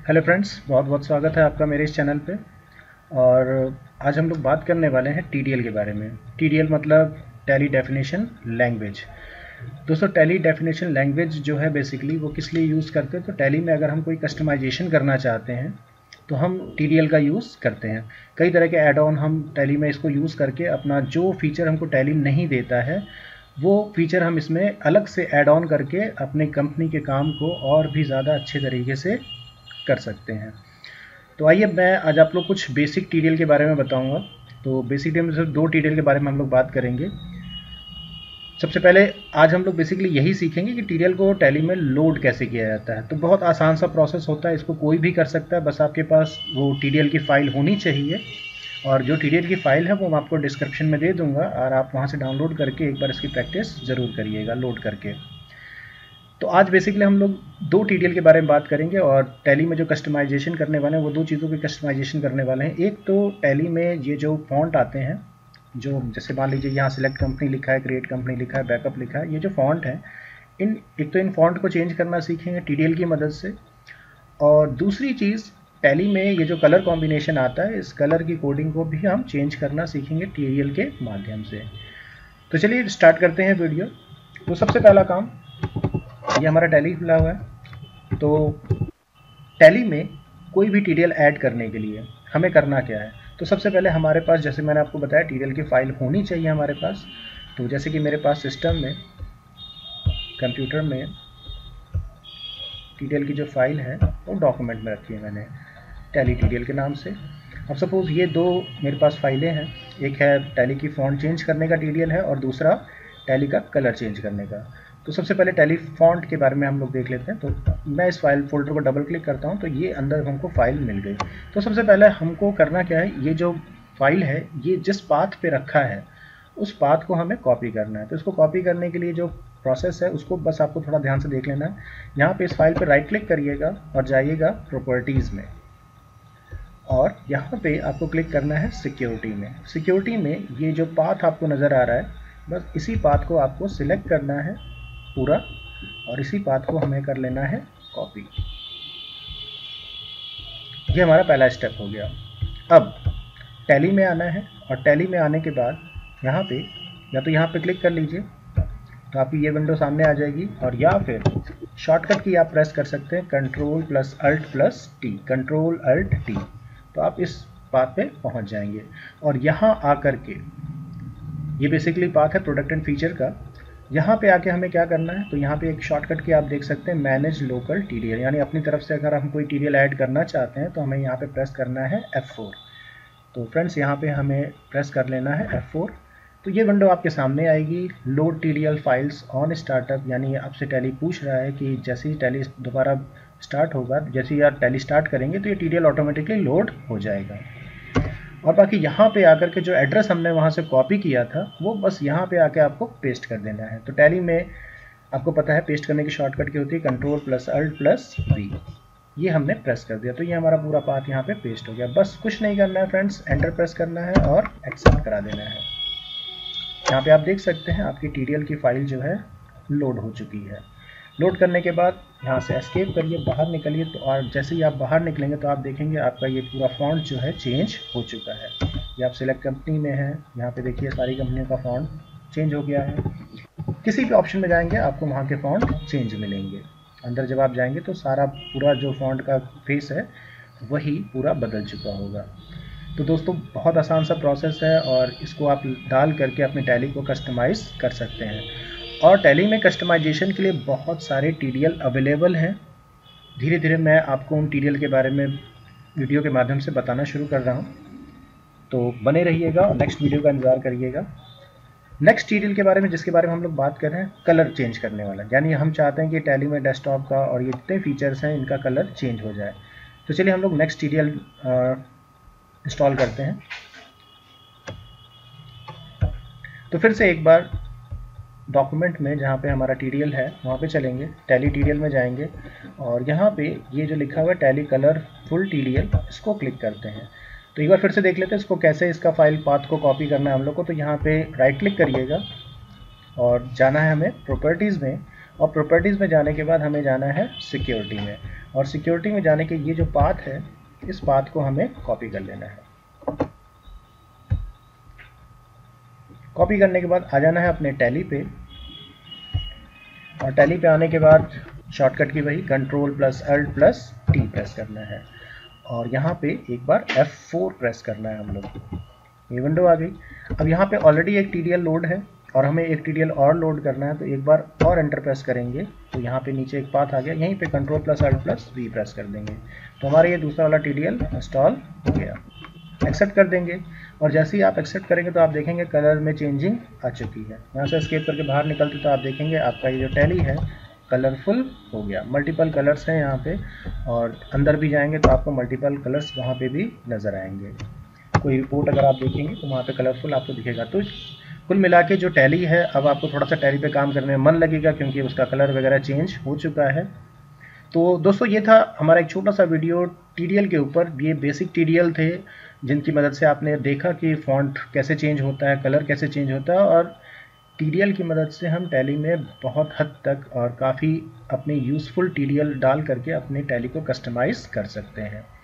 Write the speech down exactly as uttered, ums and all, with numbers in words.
Hello friends, बहुत बहुत स्वागत है आपका मेरे इस चैनल पे। और आज हम लोग बात करने वाले हैं टीडीएल के बारे में। टीडीएल मतलब टैली डेफिनेशन लैंग्वेज। दोस्तों, टैली डेफिनेशन लैंग्वेज जो है बेसिकली वो किस लिए यूज़ करते हैं, तो टैली में अगर हम कोई कस्टमाइजेशन करना चाहते हैं तो हम टीडीएल का यूज़ करते हैं। कई तरह के एड ऑन हम टैली में इसको यूज़ करके अपना जो फीचर हमको टैली नहीं देता है वो फीचर हम इसमें अलग से ऐड ऑन करके अपने कंपनी के काम को और भी ज़्यादा अच्छे तरीके से कर सकते हैं। तो आइए मैं आज आप लोग कुछ बेसिक टीडीएल के बारे में बताऊंगा। तो बेसिक टीडीएल में सिर्फ दो टीडीएल के बारे में हम लोग बात करेंगे। सबसे पहले आज हम लोग बेसिकली यही सीखेंगे कि टीडीएल को टैली में लोड कैसे किया जाता है। तो बहुत आसान सा प्रोसेस होता है, इसको कोई भी कर सकता है, बस आपके पास वो टीडीएल की फ़ाइल होनी चाहिए। और जो टीडीएल की फ़ाइल है वो मैं आपको डिस्क्रिप्शन में दे दूंगा और आप वहाँ से डाउनलोड करके एक बार इसकी प्रैक्टिस ज़रूर करिएगा लोड करके। तो आज बेसिकली हम लोग दो टीडीएल के बारे में बात करेंगे और टैली में जो कस्टमाइजेशन करने वाले हैं वो दो चीज़ों की कस्टमाइजेशन करने वाले हैं। एक तो टैली में ये जो फॉन्ट आते हैं, जो जैसे मान लीजिए यहाँ सिलेक्ट कंपनी लिखा है, क्रिएट कंपनी लिखा है, बैकअप लिखा है, ये जो फॉन्ट है इन एक तो इन फॉन्ट को चेंज करना सीखेंगे टीडीएल की मदद से। और दूसरी चीज़, टैली में ये जो कलर कॉम्बिनेशन आता है इस कलर की कोडिंग को भी हम चेंज करना सीखेंगे टीडीएल के माध्यम से। तो चलिए स्टार्ट करते हैं वीडियो। तो सबसे पहला काम, ये हमारा टैली खुला हुआ है। तो टैली में कोई भी टीडीएल ऐड करने के लिए हमें करना क्या है, तो सबसे पहले हमारे पास, जैसे मैंने आपको बताया, टीडीएल की फ़ाइल होनी चाहिए हमारे पास। तो जैसे कि मेरे पास सिस्टम में, कंप्यूटर में टीडीएल की जो फाइल है वो डॉक्यूमेंट में रखी है मैंने टैली टीडीएल के नाम से। अब सपोज़ ये दो मेरे पास फाइलें हैं, एक है टैली की फ़ॉन्ट चेंज करने का टीडीएल है और दूसरा टैली का कलर चेंज करने का। तो सबसे पहले टैली फॉन्ट के बारे में हम लोग देख लेते हैं। तो मैं इस फाइल फोल्डर को डबल क्लिक करता हूं तो ये अंदर हमको फाइल मिल गई। तो सबसे पहले हमको करना क्या है, ये जो फाइल है ये जिस पाथ पे रखा है उस पाथ को हमें कॉपी करना है। तो इसको कॉपी करने के लिए जो प्रोसेस है उसको बस आपको थोड़ा ध्यान से देख लेना है। यहाँ पे इस फाइल पे राइट क्लिक करिएगा और जाइएगा प्रॉपर्टीज़ में, और यहाँ पे आपको क्लिक करना है सिक्योरिटी में। सिक्योरिटी में ये जो पाथ आपको नज़र आ रहा है, बस इसी पाथ को आपको सिलेक्ट करना है पूरा, और इसी पाथ को हमें कर लेना है कॉपी। ये हमारा पहला स्टेप हो गया। अब टैली में आना है, और टैली में आने के बाद यहाँ पे या तो यहाँ पे क्लिक कर लीजिए तो आपकी ये विंडो सामने आ जाएगी, और या फिर शॉर्टकट की आप प्रेस कर सकते हैं control plus alt plus T, control alt T. तो आप इस पाथ पे पहुँच जाएंगे। और यहाँ आकर के, ये बेसिकली पाथ है प्रोडक्ट एंड फीचर का, यहाँ पे आके हमें क्या करना है, तो यहाँ पे एक शॉर्टकट की आप देख सकते हैं मैनेज लोकल टीडीएल, यानी अपनी तरफ से अगर हम कोई टीडीएल ऐड करना चाहते हैं तो हमें यहाँ पे प्रेस करना है एफ फोर। तो फ्रेंड्स यहाँ पे हमें प्रेस कर लेना है एफ फोर। तो ये विंडो आपके सामने आएगी, load TDL files on startup, यानी आपसे टैली पूछ रहा है कि जैसे ही टैली दोबारा स्टार्ट होगा, जैसे ही आप टैली स्टार्ट करेंगे तो ये टीडीएल ऑटोमेटिकली लोड हो जाएगा। और बाकी यहाँ पे आकर के जो एड्रेस हमने वहाँ से कॉपी किया था वो बस यहाँ पे आके आपको पेस्ट कर देना है। तो टैली में आपको पता है पेस्ट करने की शॉर्टकट की होती है control plus alt plus V. ये हमने प्रेस कर दिया तो ये हमारा पूरा पाथ यहाँ पे पेस्ट हो गया। बस कुछ नहीं करना है फ्रेंड्स, एंटर प्रेस करना है और एक्सेप्ट करा देना है। यहाँ पे आप देख सकते हैं आपकी टीडीएल की फाइल जो है लोड हो चुकी है। लोड करने के बाद यहाँ से एस्केप करिए, बाहर निकलिए। तो और जैसे ही आप बाहर निकलेंगे तो आप देखेंगे आपका ये पूरा फॉन्ट जो है चेंज हो चुका है। ये आप सिलेक्ट कंपनी में है, यहाँ पे देखिए सारी कंपनियों का फॉन्ट चेंज हो गया है। किसी भी ऑप्शन में जाएंगे आपको वहाँ के फॉन्ट चेंज मिलेंगे। अंदर जब आप जाएंगे तो सारा पूरा जो फॉन्ट का फेस है वही पूरा बदल चुका होगा। तो दोस्तों बहुत आसान सा प्रोसेस है और इसको आप डाल करके अपने टैली को कस्टमाइज़ कर सकते हैं। और टैली में कस्टमाइजेशन के लिए बहुत सारे टीडीएल अवेलेबल हैं। धीरे धीरे मैं आपको उन टीडीएल के बारे में वीडियो के माध्यम से बताना शुरू कर रहा हूं, तो बने रहिएगा और नेक्स्ट वीडियो का इंतज़ार करिएगा। नेक्स्ट टीडीएल के बारे में जिसके बारे में हम लोग बात कर रहे हैं, कलर चेंज करने वाला, यानी हम चाहते हैं कि टैली में डेस्कटॉप का और ये जितने फीचर्स हैं इनका कलर चेंज हो जाए। तो चलिए हम लोग नेक्स्ट टीडीएल इंस्टॉल करते हैं। तो फिर से एक बार डॉक्यूमेंट में जहाँ पे हमारा टीडीएल है वहाँ पे चलेंगे, टैली टीडीएल में जाएंगे और यहाँ पे ये जो लिखा हुआ है टैली कलर फुल टीडीएल, इसको क्लिक करते हैं। तो एक बार फिर से देख लेते हैं इसको कैसे, इसका फाइल पाथ को कॉपी करना है हम लोग को। तो यहाँ पे राइट क्लिक करिएगा और जाना है हमें प्रॉपर्टीज़ में, और प्रॉपर्टीज़ में जाने के बाद हमें जाना है सिक्योरिटी में, और सिक्योरिटी में जाने के ये जो पाथ है, इस पाथ को हमें कॉपी कर लेना है। कॉपी करने के बाद आ जाना है अपने टैली पे, और टैली पे आने के बाद शॉर्टकट की वही control plus alt plus T press करना है, और यहाँ पे एक बार एफ फोर प्रेस करना है हम लोग को। ये विंडो आ गई। अब यहाँ पे ऑलरेडी एक टीडीएल लोड है और हमें एक टीडीएल और लोड करना है, तो एक बार और एंटर प्रेस करेंगे तो यहाँ पे नीचे एक पाथ आ गया, यहीं पे control plus alt plus V press कर देंगे तो हमारा ये दूसरा वाला टीडीएल इंस्टॉल हो गया। एक्सेप्ट कर देंगे, और जैसे ही आप एक्सेप्ट करेंगे तो आप देखेंगे कलर में चेंजिंग आ चुकी है। यहाँ से एस्केप करके बाहर निकलते तो आप देखेंगे आपका ये जो टैली है कलरफुल हो गया। मल्टीपल कलर्स हैं यहाँ पे, और अंदर भी जाएंगे तो आपको मल्टीपल कलर्स वहाँ पे भी नज़र आएंगे। कोई रिपोर्ट अगर आप देखेंगे तो वहाँ पे कलरफुल आपको दिखेगा। तो कुल मिला के जो टैली है, अब आपको थोड़ा सा टैली पे काम करने में मन लगेगा क्योंकि उसका कलर वगैरह चेंज हो चुका है। तो दोस्तों ये था हमारा एक छोटा सा वीडियो टीडीएल के ऊपर। ये बेसिक टीडीएल थे जिनकी मदद से आपने देखा कि फॉन्ट कैसे चेंज होता है, कलर कैसे चेंज होता है, और टीडीएल की मदद से हम टैली में बहुत हद तक और काफ़ी अपनी यूज़फुल टीडीएल डाल करके अपने टैली को कस्टमाइज़ कर सकते हैं।